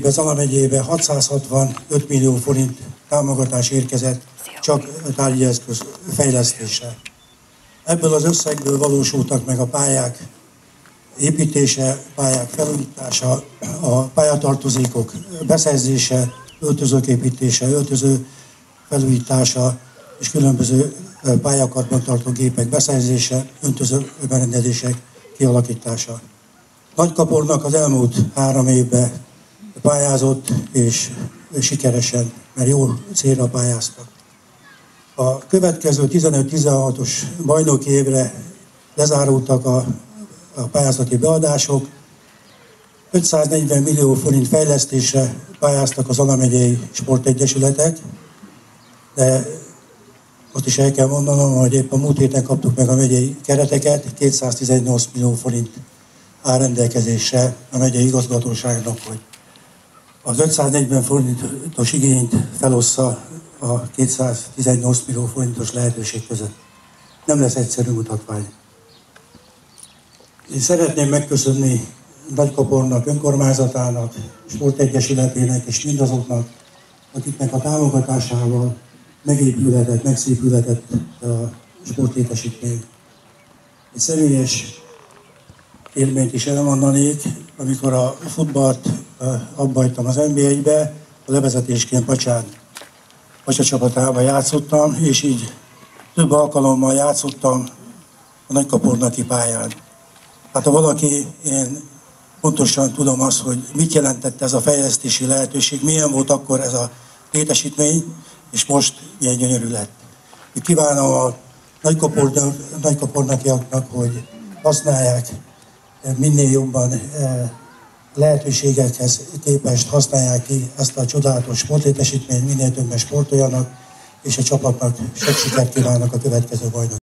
Zala megyébe 665 millió forint támogatás érkezett csak tárgyi eszköz fejlesztésre. Ebből az összegből valósultak meg a pályák építése, pályák felújítása, a pályatartozékok beszerzése, öltözők építése, öltöző felújítása és különböző pályakarbantartó gépek beszerzése, öntöző berendezések kialakítása. Nagykapornak az elmúlt 3 évben pályázott, és sikeresen, mert jól célra pályáztak. A következő 15-16-os bajnoki évre lezárultak a pályázati beadások. 540 millió forint fejlesztésre pályáztak az Zala megyei sportegyesületek, de azt is el kell mondanom, hogy épp a múlt héten kaptuk meg a megyei kereteket, 218 millió forint áll rendelkezésre a megyei igazgatóságnak, hogy az 540 forintos igényt felossza a 218 millió forintos lehetőség között. Nem lesz egyszerű mutatvány. Én szeretném megköszönni Nagykapornak, önkormányzatának, sportegyesületének és mindazoknak, akiknek a támogatásával megépülhetett, megszépülhetett a sportlétesítmény. Egy személyes élményt is elmondanék, amikor a futballt abbajtam az NB1-be, a levezetésként Pacsa csapatában játszottam, és így több alkalommal játszottam a Nagykapornaki pályán. Hát ha valaki, én pontosan tudom azt, hogy mit jelentett ez a fejlesztési lehetőség, milyen volt akkor ez a létesítmény, és most milyen gyönyörű lett. Kívánom a Nagykapornakiaknak, hogy használják minél jobban lehetőségekhez képest használják ki ezt a csodálatos sportlétesítményt, minél többen sportoljanak, és a csapatnak sok sikert kívánok a következő bajnok.